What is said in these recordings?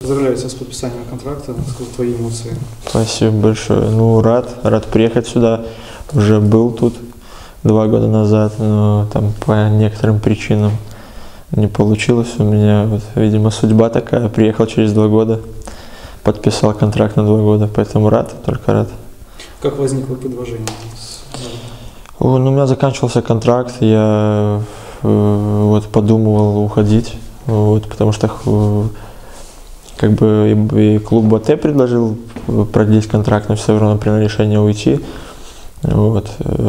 Поздравляю тебя с подписанием контракта. Скажи твои эмоции. Спасибо большое. Ну, рад приехать сюда. Уже был тут 2 года назад, но там по некоторым причинам не получилось у меня. Вот, видимо, судьба такая. Приехал через 2 года, подписал контракт на 2 года, поэтому только рад. Как возникло предложение? Ну, у меня заканчивался контракт, я вот подумывал уходить, вот, потому что как бы и клуб БТ предложил продлить контракт, но все равно принял решение уйти. Вот.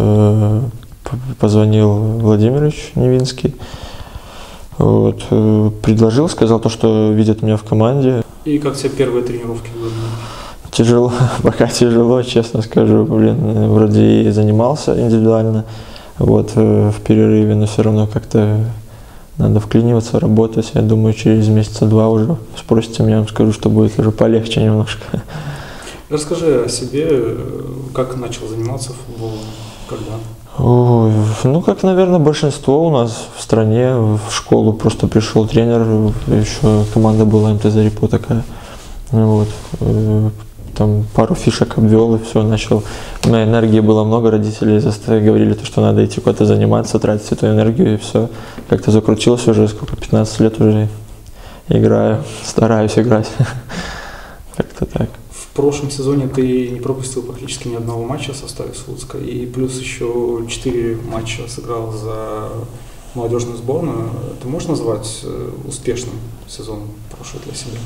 Позвонил Владимирович Невинский, вот, предложил, сказал то, что видит меня в команде. И как тебе первые тренировки были? Тяжело, пока тяжело, честно скажу, вроде и занимался индивидуально, вот, в перерыве, но все равно как-то надо вклиниваться, работать. Я думаю, через месяца 2 уже спросите меня, я вам скажу, что будет уже полегче немножко. Расскажи о себе, как начал заниматься футболом, когда? Ой, ну, как, наверное, большинство у нас в стране, в школу просто пришел тренер, еще команда была МТЗ Репо такая, вот, там пару фишек обвел и все, начал. У меня энергии было много, родители говорили, что надо идти куда-то заниматься, тратить эту энергию, и все. Как-то закрутилось уже, сколько, 15 лет уже играю, стараюсь играть. Как-то так. В прошлом сезоне ты не пропустил практически ни одного матча в составе Слуцка, и плюс еще 4 матча сыграл за молодежную сборную. Ты можешь назвать успешным сезон прошлый для себя?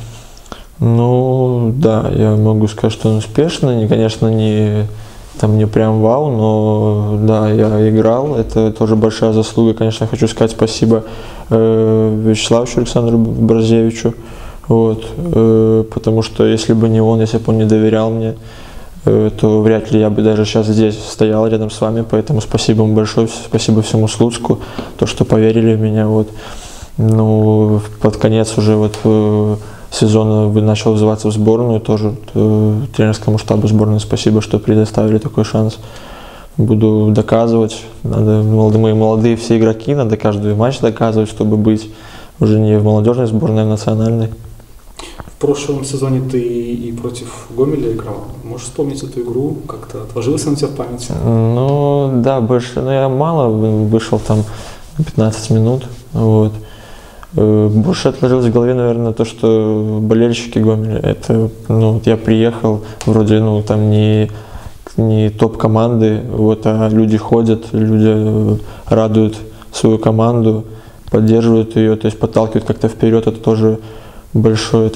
Ну, да, я могу сказать, что он успешный, конечно, не прям вау, но да, я играл, это тоже большая заслуга, конечно, хочу сказать спасибо Вячеславовичу Александру Бразевичу, вот, потому что если бы не он, если бы он не доверял мне, то вряд ли я бы даже сейчас здесь стоял рядом с вами, поэтому спасибо ему большое, спасибо всему Слуцку, то, что поверили в меня, вот, ну, под конец уже вот сезона начал вызываться в сборную, тоже тренерскому штабу сборной спасибо, что предоставили такой шанс. Буду доказывать, мы молодые все игроки, надо каждый матч доказывать, чтобы быть уже не в молодежной сборной, а в национальной. В прошлом сезоне ты и против Гомеля играл. Можешь вспомнить эту игру? Как-то отложилась она у тебя в памяти? Ну да, больше, но я мало вышел там 15 минут, вот. Больше отложилось в голове, наверное, то, что болельщики Гомеля, это, ну, вот я приехал, вроде, ну, там не топ-команды, вот, а люди ходят, люди радуют свою команду, поддерживают ее, то есть подталкивают как-то вперед, это тоже большое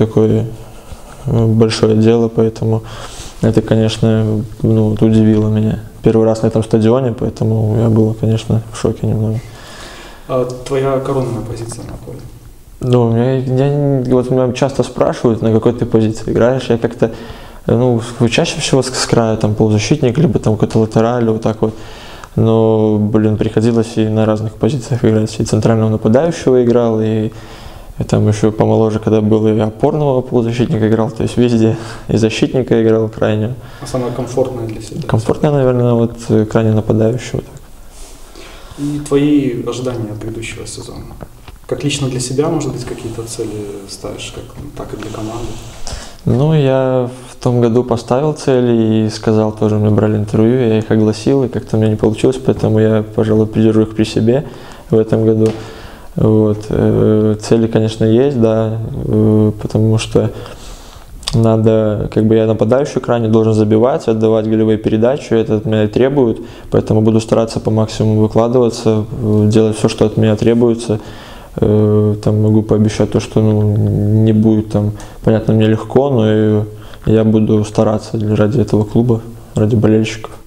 дело, поэтому это, конечно, ну, удивило меня. Первый раз на этом стадионе, поэтому я был, конечно, в шоке немного. А твоя коронная позиция на поле? Ну, меня часто спрашивают, на какой ты позиции играешь. Я как-то, ну, чаще всего с края, там, полузащитник, либо там какой-то латераль, вот так вот. Но, приходилось и на разных позициях играть. И центрального нападающего играл, и там еще помоложе, когда был, и опорного полузащитника играл, то есть везде. И защитника играл крайнего. А самое комфортное для себя? Комфортное, наверное, вот крайне нападающего. Так. И твои ожидания от грядущего сезона? Как лично для себя, может быть, какие-то цели ставишь, так и для команды? Ну, я в том году поставил цели и сказал тоже, мне брали интервью, я их огласил, и как-то у меня не получилось, поэтому я, пожалуй, придержу их при себе в этом году. Вот. Цели, конечно, есть, да, потому что надо, как бы я нападающий крайне должен забивать, отдавать голевые передачи, это от меня требует, поэтому буду стараться по максимуму выкладываться, делать все, что от меня требуется. Там могу пообещать то, что не будет там, понятно, мне легко, но я буду стараться ради этого клуба, ради болельщиков.